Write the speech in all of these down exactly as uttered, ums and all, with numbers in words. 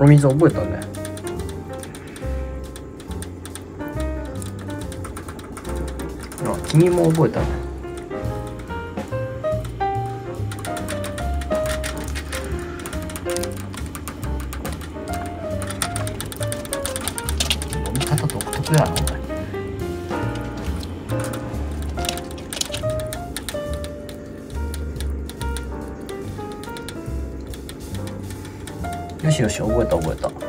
お水覚えたね。あ、君も覚えたね。飲み方独特やな、お前。よしよし、覚えた覚えた。う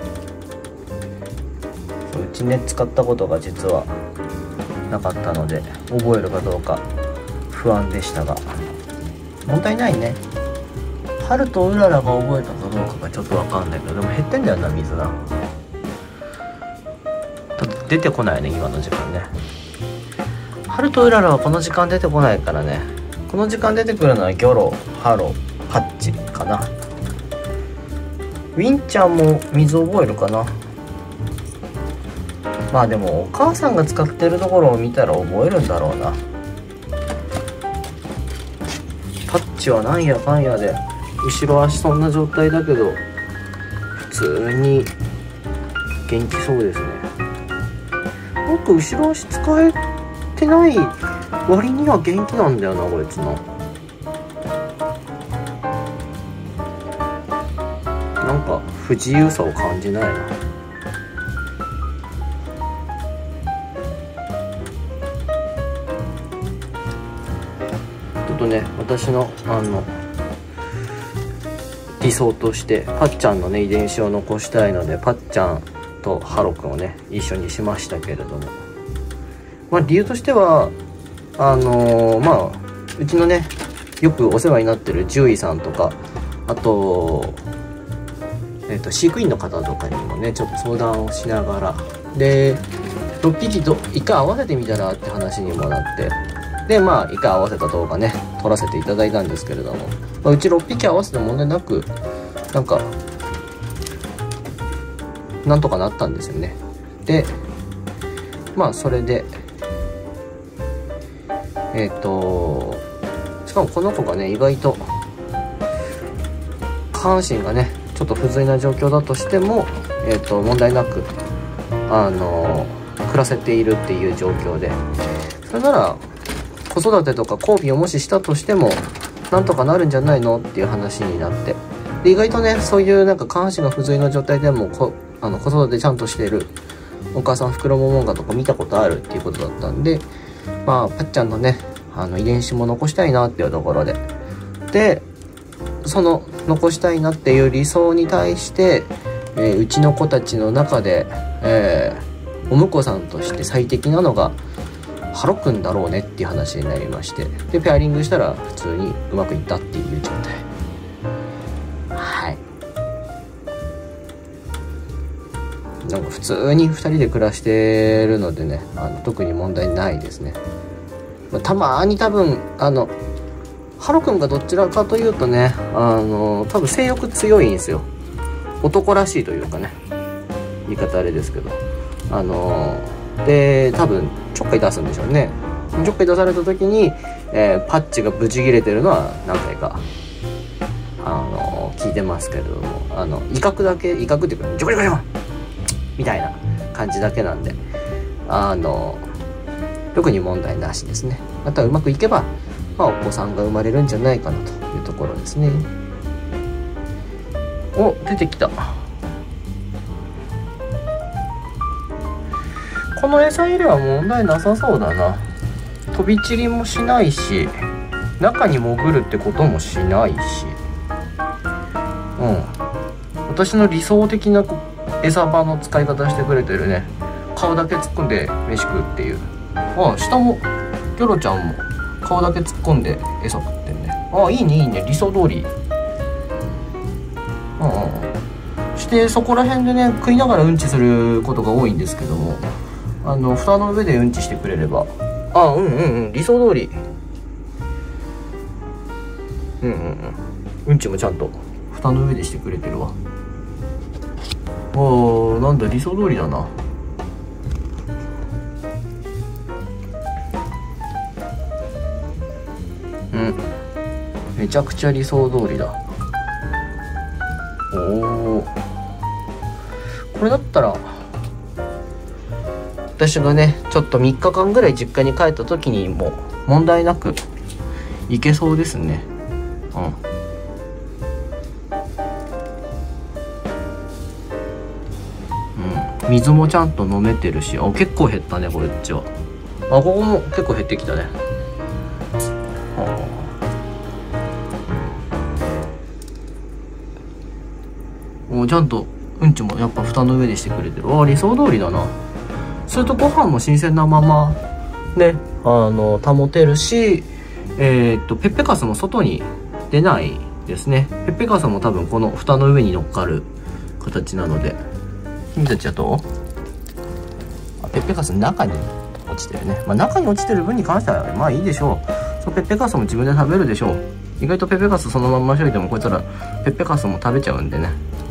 ちね、使ったことが実はなかったので覚えるかどうか不安でしたが、問題ないね。春とうららが覚えたかどうかがちょっと分かんないけど、でも減ってんだよな、水が。出てこないね、今の時間ね。春とうららはこの時間出てこないからね。この時間出てくるのはギョロ、ハロ、パッチかな。ウィンちゃんも水覚えるかな。まあでもお母さんが使ってるところを見たら覚えるんだろうな。パッチはなんやかんやで後ろ足そんな状態だけど普通に元気そうですね。なんか後ろ足使えてない割には元気なんだよな、こいつな。なんか不自由さを感じないな。ちょっとね、私のあの理想としてパッちゃんのね遺伝子を残したいので、パッちゃんとハロくんをね一緒にしましたけれども、まあ理由としてはあのー、まあうちのねよくお世話になってる獣医さんとか、あとえー、と飼育員の方とかにもねちょっと相談をしながら、でろっぴきと一回合わせてみたらって話にもなって、でまあ一回合わせた動画ね撮らせていただいたんですけれども、まあ、うちろっぴき合わせて問題なくなんかなんとかなったんですよね。でまあそれでえっ、ー、としかもこの子がね意外と下半身がねちょっと不随な状況だとしても、えー、と問題なくあの暮らせているっていう状況で、それなら子育てとか交尾をもししたとしてもなんとかなるんじゃないのっていう話になって、で意外とねそういうなんか下半身が不随の状態でもこあの子育てちゃんとしているお母さんフクロモモンガとか見たことあるっていうことだったんで、まあパッちゃんのねあの遺伝子も残したいなっていうところで、でその残したいなっていう理想に対して、えー、うちの子たちの中で、えー、お婿さんとして最適なのがハロくんだろうねっていう話になりまして、でペアリングしたら普通にうまくいったっていう状態。はい、なんか普通にふたりで暮らしてるのでね、あの特に問題ないですね。まあ、たまーに多分あのハロくんがどちらかというとね、あの多分性欲強いんですよ。男らしいというかね、言い方あれですけど、あので多分ちょっかい出すんでしょうね。ちょっかい出された時に、えー、パッチがブチ切れてるのは何回かあの聞いてますけれども、あの威嚇だけ威嚇っていうかジョコジョコジョコみたいな感じだけなんで、あの特に問題なしですね。またうまくいけばまあ、お子さんが生まれるんじゃないかなというところですね。お、出てきた。この餌入れは問題なさそうだな。飛び散りもしないし、中に潜るってこともしないし、うん、私の理想的な餌場の使い方してくれてるね。顔だけ突っ込んで飯食うっていう。あ、下もギョロちゃんも顔だけ突っ込んで餌食ってんね。ああ、いいねいいね、理想通り。うんうん。してそこら辺でね食いながらうんちすることが多いんですけども、あの蓋の上でうんちしてくれれば、あ、うんうんうん、理想通り。うんうんうん、うんちもちゃんと蓋の上でしてくれてるわ。あー、なんだ理想通りだな。うん、めちゃくちゃ理想通りだ。おお、 これだったら私がねちょっとみっかかんぐらい実家に帰った時にも問題なくいけそうですね。うん、うん、水もちゃんと飲めてるし、あ結構減ったねこっちは。あここも結構減ってきたね。もうちゃんとうんちもやっぱ蓋の上にしてくれてる。あ理想通りだな。それとご飯も新鮮なままねあの保てるし、えー、っとペッペカスも外に出ないですね。ペッペカスも多分この蓋の上に乗っかる形なので。君たちはどう？あペッペカス中に落ちてるね。まあ中に落ちてる分に関してはまあいいでしょう。そのペッペカスも自分で食べるでしょう。意外とペッペカスそのまんましといてもこいつらペッペカスも食べちゃうんでね。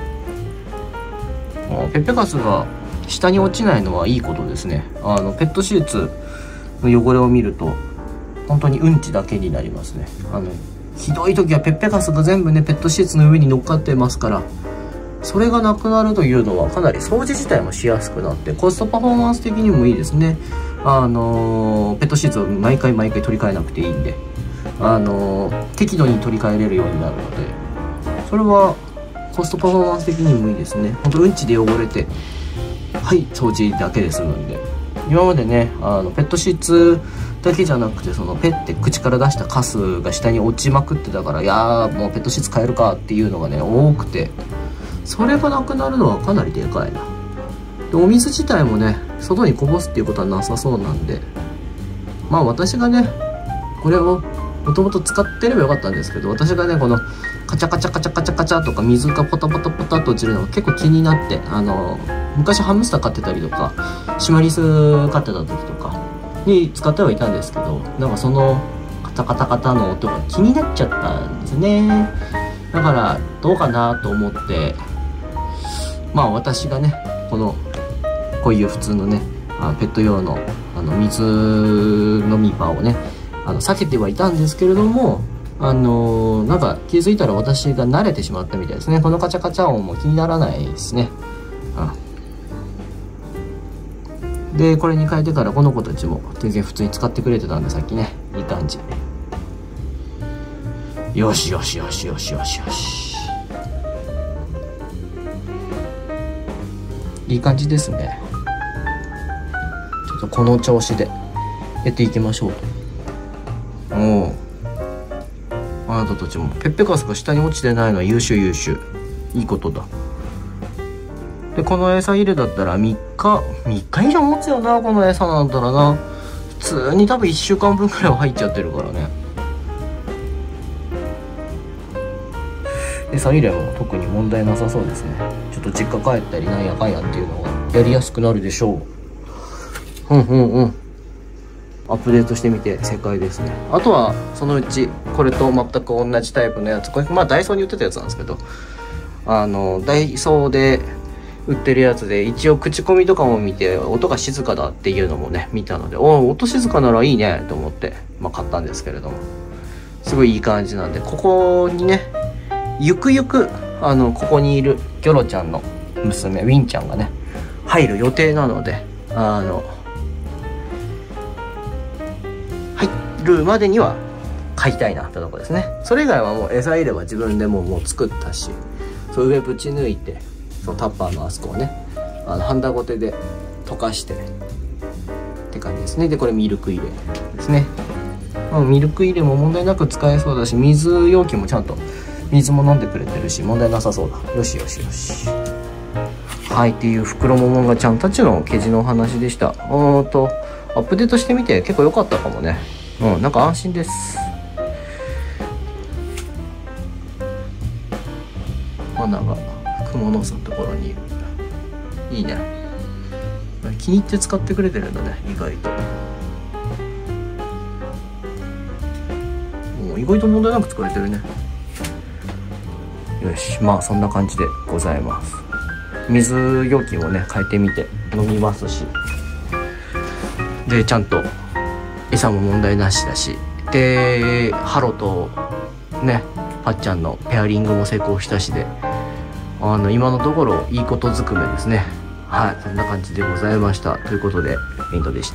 ペッペカスが下に落ちないのはいいことですね。あのペットシーツの汚れを見ると本当にうんちだけになりますね。あのひどい時はペッペカスが全部ねペットシーツの上に乗っかってますから、それがなくなるというのはかなり掃除自体もしやすくなってコストパフォーマンス的にもいいですね。あのペットシーツを毎回毎回取り替えなくていいんで、あの適度に取り替えれるようになるので、それはコストパフォーマンス的にもいいですね。ほんとうんちで汚れてはい掃除だけで済むんで。今までねあのペットシーツだけじゃなくてそのペッて口から出したカスが下に落ちまくってたから、いやーもうペットシーツ変えるかっていうのがね多くて、それがなくなるのはかなりでかいな。でお水自体もね外にこぼすっていうことはなさそうなんで、まあ私がねこれをもともと使ってればよかったんですけど、私がねこのカチャカチャカチャカチャカチャとか水がポタポタポタっと落ちるのが結構気になって、あの昔ハムスター飼ってたりとかシマリス飼ってた時とかに使ってはいたんですけど、なんかそのカタカタカタの音が気になっちゃったんですね。だからどうかなと思って、まあ私がねこのこういう普通のねあのペット用のあの水飲み場をねあの避けてはいたんですけれども、あのー、なんか気づいたら私が慣れてしまったみたいですね。このカチャカチャ音も気にならないですね。うん、でこれに変えてからこの子たちも全然普通に使ってくれてたんで、さっきねいい感じ。よしよしよしよしよしよし、いい感じですね。ちょっとこの調子でやっていきましょう。おお、あなたたちもペッペカスが下に落ちてないのは優秀優秀、いいことだ。でこの餌入れだったらみっかみっか以上持つよな。この餌なんだったらな、普通に多分いっしゅうかんぶんくらいは入っちゃってるからね。餌入れも特に問題なさそうですね。ちょっと実家帰ったりなんやかんやっていうのがやりやすくなるでしょう。うんうんうん、アップデートしてみて正解ですね。あとはそのうちこれと全く同じタイプのやつ、これまあダイソーに売ってたやつなんですけど、あのダイソーで売ってるやつで一応口コミとかも見て音が静かだっていうのもね見たので、おお音静かならいいねと思って、まあ、買ったんですけれども、すごいいい感じなんで、ここにねゆくゆくあのここにいるギョロちゃんの娘ウィンちゃんがね入る予定なので、あの入るまでには買いたいなってとこですね。それ以外はもう餌入れは自分でももう作ったし、そう上ぶち抜いてそのタッパーのあそこをねあのハンダゴテで溶かしてって感じですね。でこれミルク入れですね。まあ、ミルク入れも問題なく使えそうだし、水容器もちゃんと水も飲んでくれてるし問題なさそうだ。よしよしよし、はいっていう袋ももんがちゃんたちのケジのお話でした。おーとアップデートしてみて結構良かったかもね。うん、なんか安心です。マナが雲の巣のところにいる。いいね。気に入って使ってくれてるんだね、意外と。もう意外と問題なく使えてるね。よし、まあそんな感じでございます。水容器もね変えてみて飲みますし、でちゃんと餌も問題なしだし、でハロとねパッちゃんのペアリングも成功したしで、あの今のところいいことずくめですね。 はい、そんな感じでございました。ということで、ミントでした。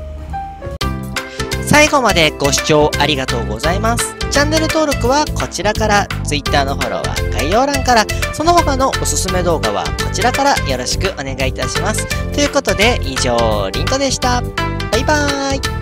最後までご視聴ありがとうございます。チャンネル登録はこちらから、Twitter のフォローは概要欄から、その他のおすすめ動画はこちらからよろしくお願いいたします。ということで、以上、リントでした。バイバーイ。